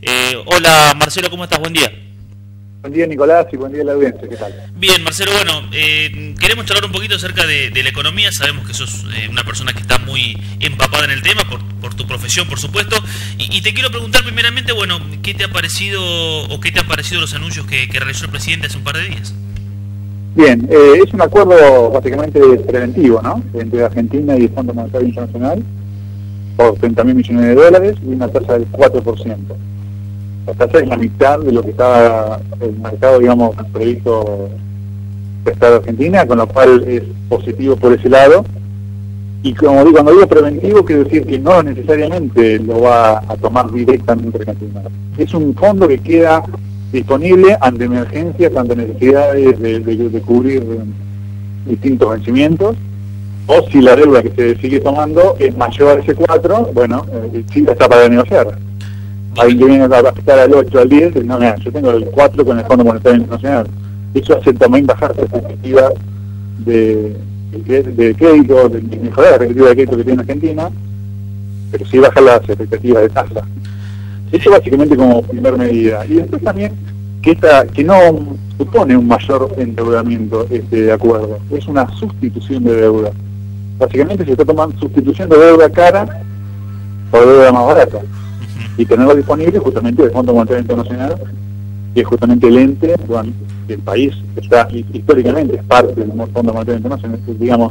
Hola Marcelo, ¿cómo estás? Buen día. Buen día, Nicolás, y buen día a la audiencia. ¿Qué tal? Bien, Marcelo, bueno, queremos charlar un poquito acerca de la economía. Sabemos que sos una persona que está muy empapada en el tema, por tu profesión, por supuesto. Y te quiero preguntar primeramente, bueno, ¿qué te ha parecido o qué te han parecido los anuncios que realizó el presidente hace un par de días? Bien, es un acuerdo básicamente preventivo, ¿no? Entre Argentina y el Fondo Monetario Internacional por 30.000 millones de dólares y una tasa del 4%. La tasa es la mitad de lo que estaba el mercado, digamos, previsto prestar a Argentina, con lo cual es positivo por ese lado. Y como digo, cuando digo preventivo, quiero decir que no necesariamente lo va a tomar directamente Argentina. Es un fondo que queda disponible ante emergencias, ante necesidades de cubrir distintos vencimientos, o si la deuda que se sigue tomando es mayor a ese 4, bueno, sí está para negociar. Alguien que viene a afectar al 8, al 10, no, mira, yo tengo el 4 con el Fondo Monetario Internacional. Eso hace también bajar la perspectiva de crédito, de mejorar la perspectiva de crédito que tiene Argentina, pero sí bajar las expectativas de tasa. Eso básicamente como primer medida. Y después también que no supone un mayor endeudamiento este acuerdo, es una sustitución de deuda. Básicamente se está tomando sustitución de deuda cara por deuda más barata. Y tenerlo disponible justamente el Fondo Monetario Internacional, que es justamente el ente, bueno, el país está históricamente es parte del Fondo Monetario Internacional, digamos,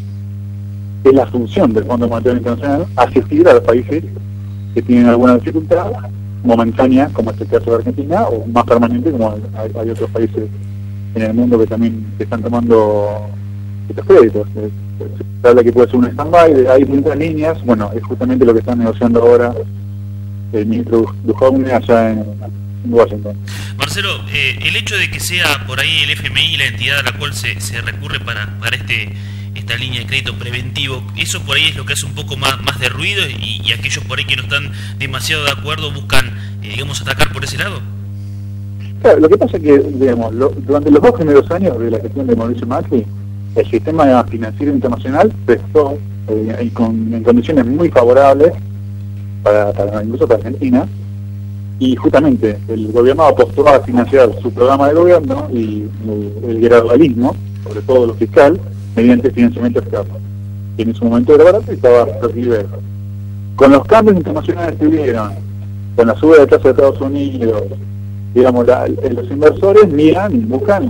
es la función del Fondo Monetario Internacional asistir a los países que tienen alguna dificultad momentánea, como es el caso de Argentina, o más permanente, como hay otros países en el mundo que también están tomando estos créditos. Se habla que puede ser un stand-by, hay distintas líneas, bueno, es justamente lo que están negociando ahora el ministro Duhovne allá en Washington. Marcelo, el hecho de que sea por ahí el FMI la entidad a la cual se recurre para esta línea de crédito preventivo, eso por ahí es lo que hace un poco más de ruido y aquellos por ahí que no están demasiado de acuerdo buscan, digamos, atacar por ese lado. Claro, lo que pasa es que, digamos, durante los 2 primeros años de la gestión de Mauricio Macri, el sistema financiero internacional prestó en condiciones muy favorables incluso para Argentina, y justamente el gobierno apostó a financiar su programa de gobierno y el gradualismo, sobre todo lo fiscal, mediante financiamiento externo, que en su momento era barato y estaba requerido. Con los cambios internacionales que hubieron, con la suba de tasa de Estados Unidos, digamos, los inversores miran y buscan,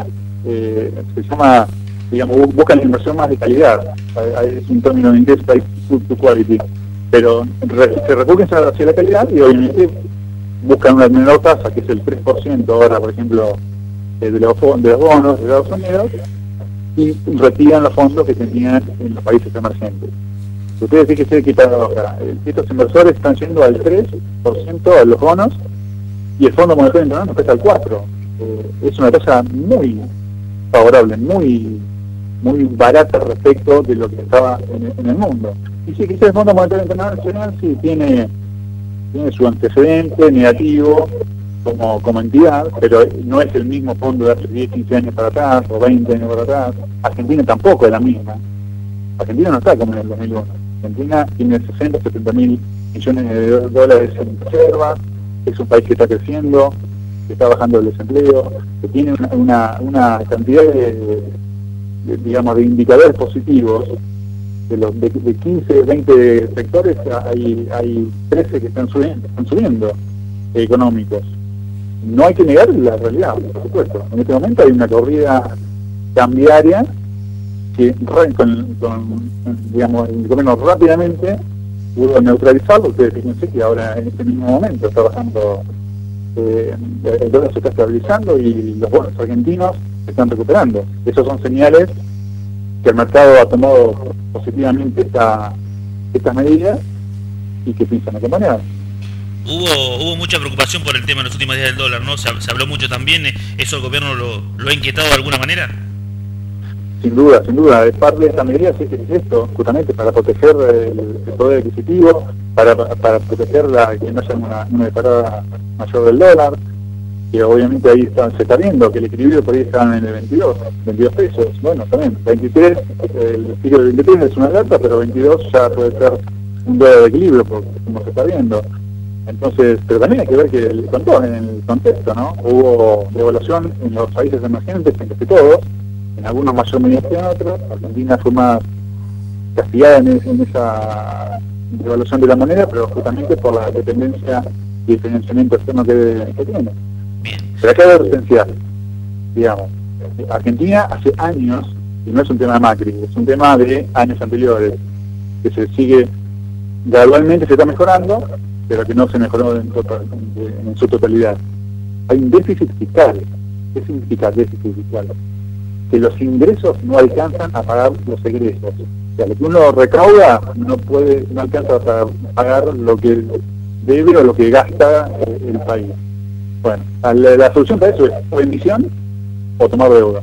buscan la inversión más de calidad. Es un término en inglés, price to quality. Pero se recurren hacia la calidad y obviamente buscan una menor tasa, que es el 3% ahora, por ejemplo, de los bonos de Estados Unidos, y retiran los fondos que tenían en los países emergentes. Ustedes fíjense que estos inversores están yendo al 3% a los bonos y el Fondo Monetario Internacional nos presta al 4%. Es una tasa muy favorable, muy barata respecto de lo que estaba en el mundo. Y sí, que el Fondo Monetario Internacional sí tiene su antecedente negativo como entidad, pero no es el mismo fondo de hace 10, 15 años para atrás, o 20 años para atrás. Argentina tampoco es la misma. Argentina no está como en el 2001. Argentina tiene 60, 70 mil millones de dólares en reservas, es un país que está creciendo, que está bajando el desempleo, que tiene una cantidad de indicadores positivos. De 15, 20 sectores hay 13 que están subiendo económicos. No hay que negar la realidad, por supuesto. En este momento hay una corrida cambiaria que el gobierno rápidamente pudo neutralizarlo. Ustedes fíjense que ahora en este mismo momento está bajando, el dólar se está estabilizando y los bonos argentinos se están recuperando. Esas son señales que el mercado ha tomado positivamente estas medidas y que piensan acompañar. Hubo mucha preocupación por el tema en los últimos días del dólar, ¿no? Se habló mucho también, ¿eso el gobierno lo ha inquietado de alguna manera? Sin duda, es parte de esta medida, es esto, justamente para proteger el poder adquisitivo, para proteger que no haya una disparada mayor del dólar, que obviamente ahí se está viendo que el equilibrio por ahí está en el 22 pesos. Bueno, también 23, el pico del 23 es una alerta, pero 22 ya puede ser un dólar de equilibrio, como se está viendo. Entonces, pero también hay que ver que en el contexto, ¿no? Hubo devaluación en los países emergentes, en casi todos, en algunos mayor medida que en otros. Argentina fue más castigada en esa devaluación de la moneda, pero justamente por la dependencia y el financiamiento externo que tiene. Pero acá hay urgencia, digamos. Argentina hace años, y no es un tema de Macri, es un tema de años anteriores, que se sigue, gradualmente se está mejorando, pero que no se mejoró en su totalidad. Hay un déficit fiscal. ¿Qué significa déficit fiscal? Que los ingresos no alcanzan a pagar los egresos. O sea, lo que uno recauda no alcanza a pagar lo que debe o lo que gasta el país. Bueno, la solución para eso es o emisión o tomar deuda.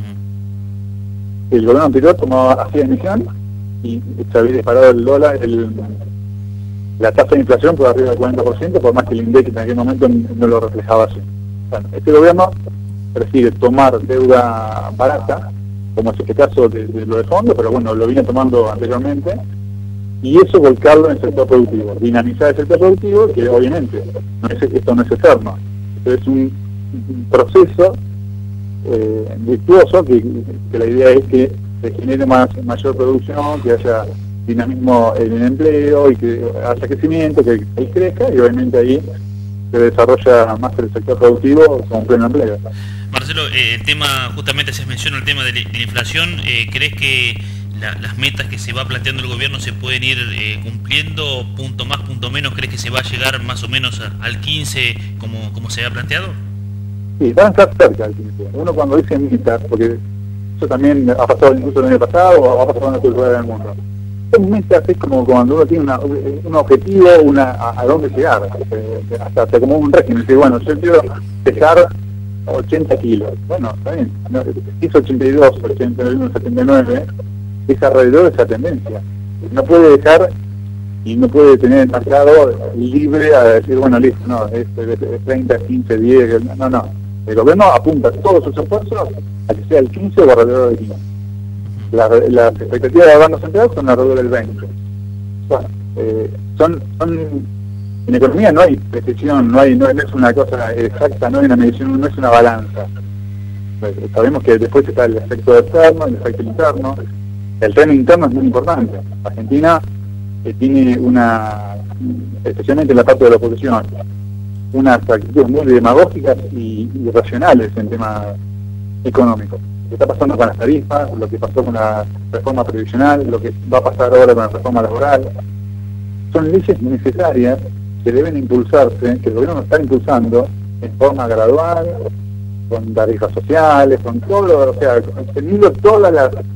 El gobierno anterior hacía emisión y se había disparado el dólar, la tasa de inflación por arriba del 40%, por más que el INDEC en aquel momento no lo reflejaba así. Bueno, este gobierno prefiere tomar deuda barata, como es este caso de lo de fondo, pero bueno, lo viene tomando anteriormente, y eso volcarlo en el sector productivo, dinamizar el sector productivo, que obviamente esto no es eterno, esto es un proceso virtuoso, que la idea es que se genere mayor producción, que haya dinamismo en el empleo y que haya crecimiento, que el país crezca, y obviamente ahí se desarrolla más el sector productivo con pleno empleo. Marcelo, el tema, justamente se menciona el tema de la inflación. ¿Crees que las metas que se va planteando el gobierno se pueden ir cumpliendo, punto más, punto menos? ¿Crees que se va a llegar más o menos al 15 como se ha planteado? Sí, van a estar cerca al 15. Uno cuando dice metas, porque eso también ha pasado incluso el año pasado o ha pasado en otros lugares del mundo. Son metas, es como cuando uno tiene un objetivo, a dónde llegar, hasta como un régimen. Dice, bueno, yo quiero pesar 80 kilos. Bueno, está bien. No, si es 82, 81, 79, es alrededor de esa tendencia. No puede dejar y no puede tener el mercado libre a decir, bueno, listo, no, es 30, 15, 10, no. El gobierno apunta todos sus esfuerzos a que sea el 15 o alrededor del 15. Las expectativas de Banco Central son alrededor del 20. Bueno, en economía no hay precisión, no es una cosa exacta, no hay una medición, no es una balanza. Sabemos que después está el efecto externo, el efecto interno. El tren interno es muy importante. Argentina tiene especialmente en la parte de la oposición, unas actitudes muy demagógicas y irracionales en temas económicos. Lo que está pasando con las tarifas, lo que pasó con la reforma previsional, lo que va a pasar ahora con la reforma laboral, son leyes necesarias que deben impulsarse, que el gobierno está impulsando en forma gradual, con tarifas sociales, con todo, o sea, teniendo todas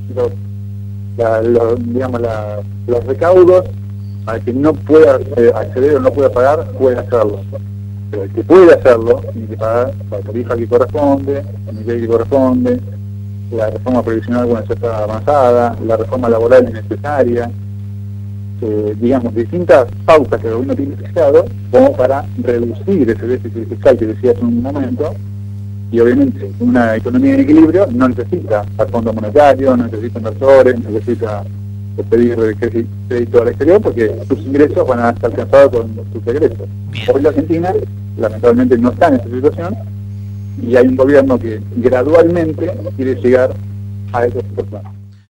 los recaudos al que no pueda acceder o no pueda pagar, puede hacerlo. Pero el que puede hacerlo tiene que pagar la tarifa que corresponde, el nivel que corresponde, la reforma previsional cuando ya está avanzada, la reforma laboral innecesaria, digamos, distintas pautas que el gobierno tiene fijado como para reducir ese déficit fiscal que decía hace un momento. Y obviamente una economía en equilibrio no necesita al Fondo Monetario, no necesita inversores, no necesita pedir crédito al exterior, porque sus ingresos van a estar alcanzados con sus egresos. Hoy la Argentina lamentablemente no está en esa situación y hay un gobierno que gradualmente quiere llegar a esa situación.